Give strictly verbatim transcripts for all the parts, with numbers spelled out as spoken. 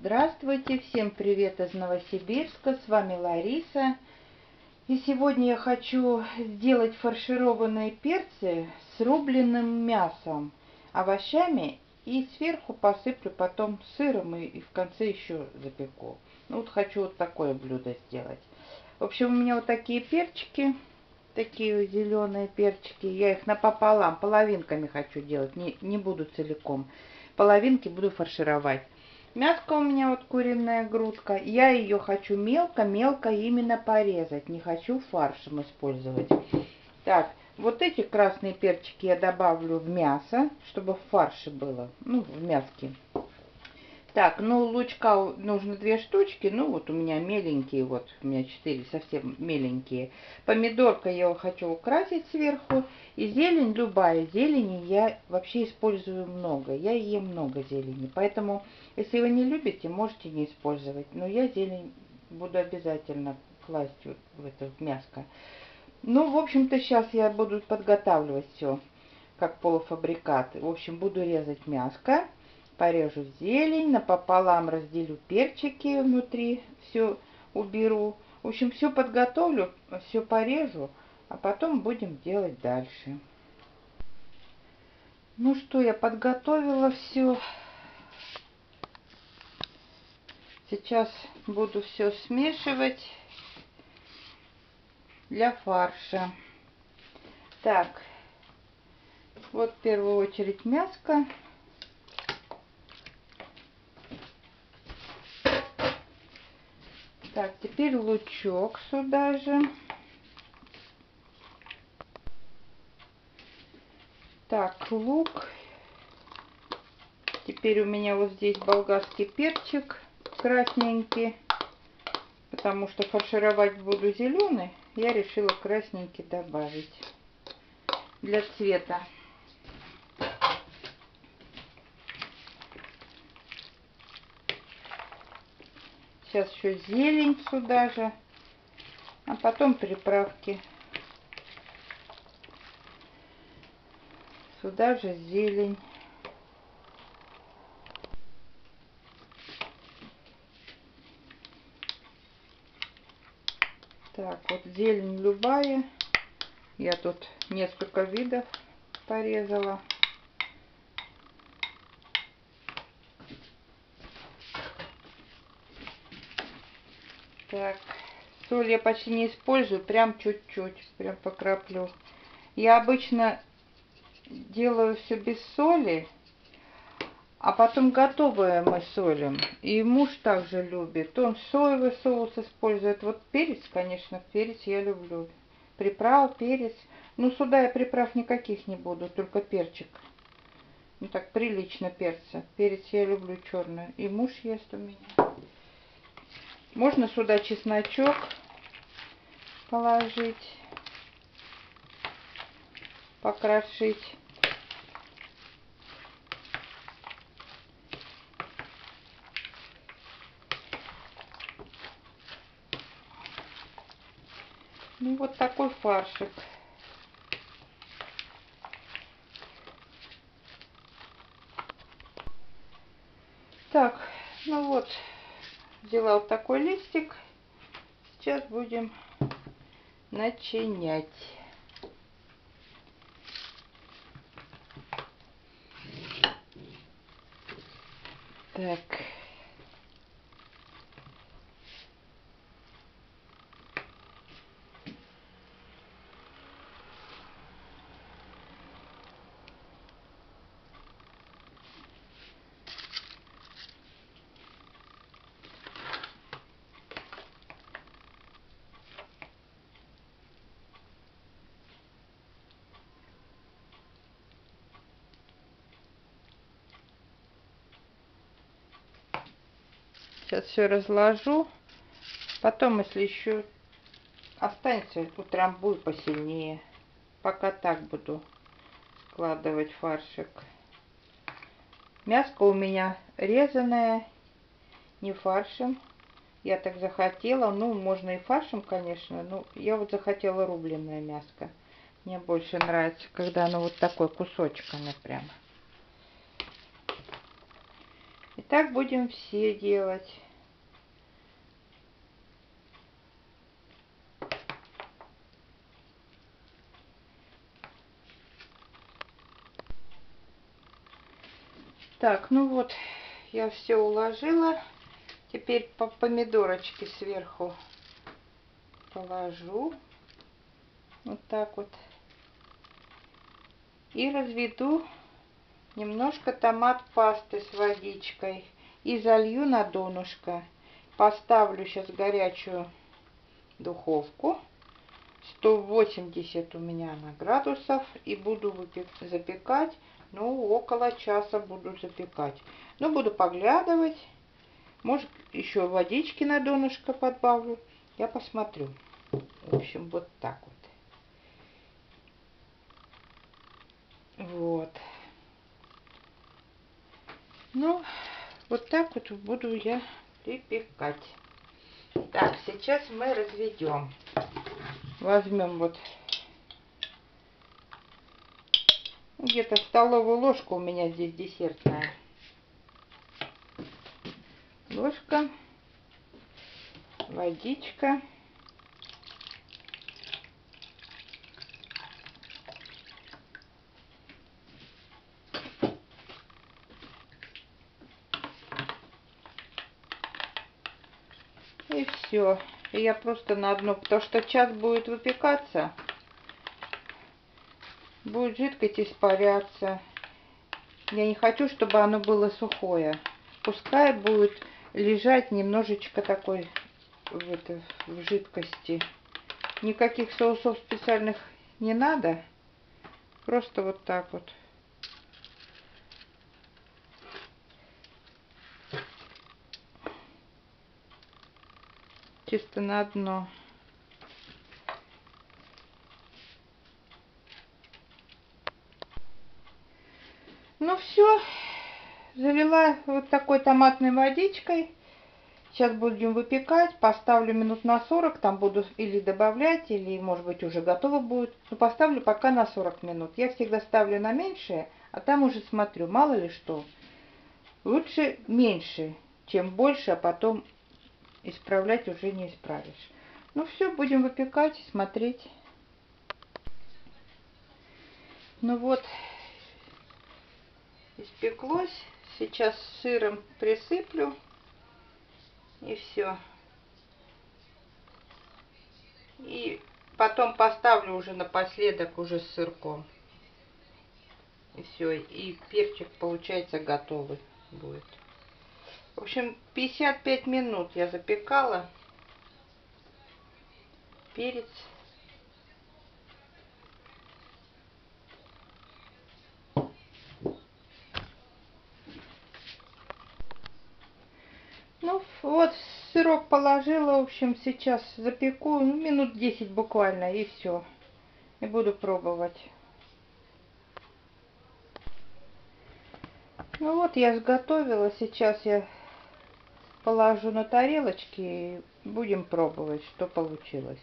Здравствуйте, всем привет из Новосибирска, с вами Лариса. И сегодня я хочу сделать фаршированные перцы с рубленным мясом, овощами и сверху посыплю потом сыром и, и в конце еще запеку. Ну вот хочу вот такое блюдо сделать. В общем, у меня вот такие перчики, такие зеленые перчики. Я их напополам, половинками хочу делать, не, не буду целиком. Половинки буду фаршировать. Мяско у меня вот куриная грудка. Я ее хочу мелко-мелко именно порезать. Не хочу фаршем использовать. Так, вот эти красные перчики я добавлю в мясо, чтобы в фарше было. Ну, в мяске. Так, ну лучка нужно две штучки. Ну вот у меня меленькие, вот у меня четыре совсем меленькие. Помидорка я его хочу украсить сверху. И зелень, любая зелень, я вообще использую много. Я ем много зелени. Поэтому, если вы не любите, можете не использовать. Но я зелень буду обязательно класть вот в это мяско. Ну, в общем-то, сейчас я буду подготавливать все как полуфабрикат. В общем, буду резать мяско. Порежу зелень, напополам разделю перчики внутри, все уберу. В общем, все подготовлю, все порежу, а потом будем делать дальше. Ну что, я подготовила все. Сейчас буду все смешивать для фарша. Так, вот в первую очередь мяско. Так, теперь лучок сюда же. Так, лук. Теперь у меня вот здесь болгарский перчик красненький. Потому что фаршировать буду зеленый, я решила красненький добавить для цвета. Сейчас еще зелень сюда же, а потом приправки. Сюда же зелень. Так, вот зелень любая. Я тут несколько видов порезала. Так, соль я почти не использую, прям чуть-чуть, прям покраплю. Я обычно делаю все без соли, а потом готовое мы солим. И муж также любит. Он соевый соус использует. Вот перец, конечно, перец я люблю. Приправ, перец. Ну, сюда я приправ никаких не буду, только перчик. Ну, так, прилично перца. Перец я люблю черный. И муж ест у меня. Можно сюда чесночок положить, покрошить. Ну, вот такой фаршик. Так, ну вот, взяла вот такой листик. Сейчас будем начинять. Так. Сейчас все разложу. Потом, если еще останется, утрамбую посильнее. Пока так буду складывать фаршик. Мяско у меня резаное, не фаршем. Я так захотела. Ну, можно и фаршем, конечно. Но я вот захотела рубленное мяско. Мне больше нравится, когда оно вот такой кусочками прям. И так будем все делать. Так, ну вот, я все уложила. Теперь по помидорочке сверху положу. Вот так вот. И разведу немножко томат-пасты с водичкой. И залью на донышко. Поставлю сейчас горячую духовку. сто восемьдесят у меня она градусов. И буду запекать. Ну, около часа буду запекать. Ну, буду поглядывать. Может, еще водички на донышко подбавлю. Я посмотрю. В общем, вот так вот. Вот. Ну, вот так вот буду я припекать. Так, сейчас мы разведем. Возьмем вот где-то столовую ложку, у меня здесь десертная ложка, водичка. И все. И я просто на дно, потому что час будет выпекаться, будет жидкость испаряться. Я не хочу, чтобы оно было сухое. Пускай будет лежать немножечко такой в, это, в жидкости. Никаких соусов специальных не надо. Просто вот так вот. Чисто на дно. Ну все, залила вот такой томатной водичкой. Сейчас будем выпекать. Поставлю минут на сорок. Там буду или добавлять, или может быть уже готово будет. Но поставлю пока на сорок минут. Я всегда ставлю на меньшее, а там уже смотрю, мало ли что. Лучше меньше, чем больше, а потом исправлять уже не исправишь. Ну все, будем выпекать, смотреть. Ну вот, испеклось. Сейчас сыром присыплю. И все. И потом поставлю уже напоследок уже с сырком. И все. И перчик получается готовый будет. В общем, пятьдесят пять минут я запекала. Перец. Ну вот, сырок положила, в общем, сейчас запеку, ну, минут десять буквально, и все. И буду пробовать. Ну вот, я сготовила, сейчас я положу на тарелочки и будем пробовать, что получилось.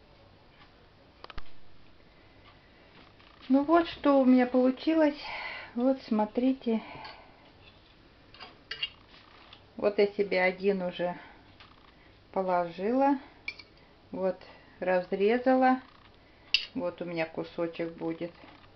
Ну вот, что у меня получилось. Вот, смотрите. Вот я себе один уже положила. Вот, разрезала. Вот у меня кусочек будет.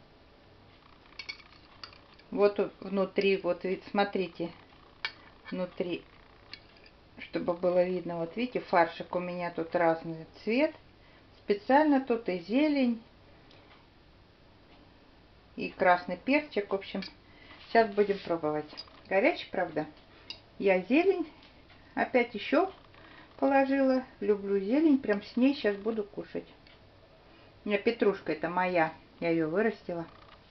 Вот внутри, вот, смотрите, внутри, чтобы было видно, вот видите, фаршик у меня тут разный цвет. Специально тут и зелень, и красный перчик, в общем. Сейчас будем пробовать. Горячий, правда? Я зелень опять еще положила. Люблю зелень, прям с ней сейчас буду кушать. У меня петрушка, это моя, я ее вырастила.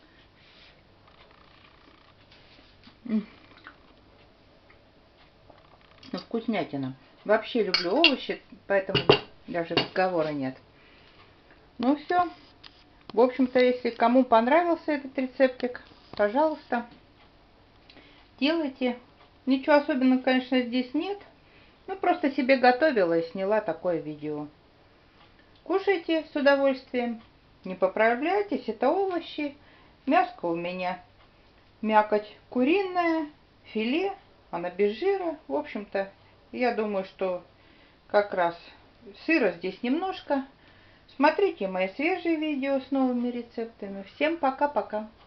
Ну, вкуснятина. Вообще люблю овощи, поэтому даже разговора нет. Ну все. В общем-то, если кому понравился этот рецептик, пожалуйста, делайте. Ничего особенного, конечно, здесь нет. Ну, просто себе готовила и сняла такое видео. Кушайте с удовольствием. Не поправляйтесь, это овощи. Мяско у меня мякоть куриная, филе. она без жира. В общем-то, я думаю, что как раз сыра здесь немножко. Смотрите мои свежие видео с новыми рецептами. Всем пока-пока.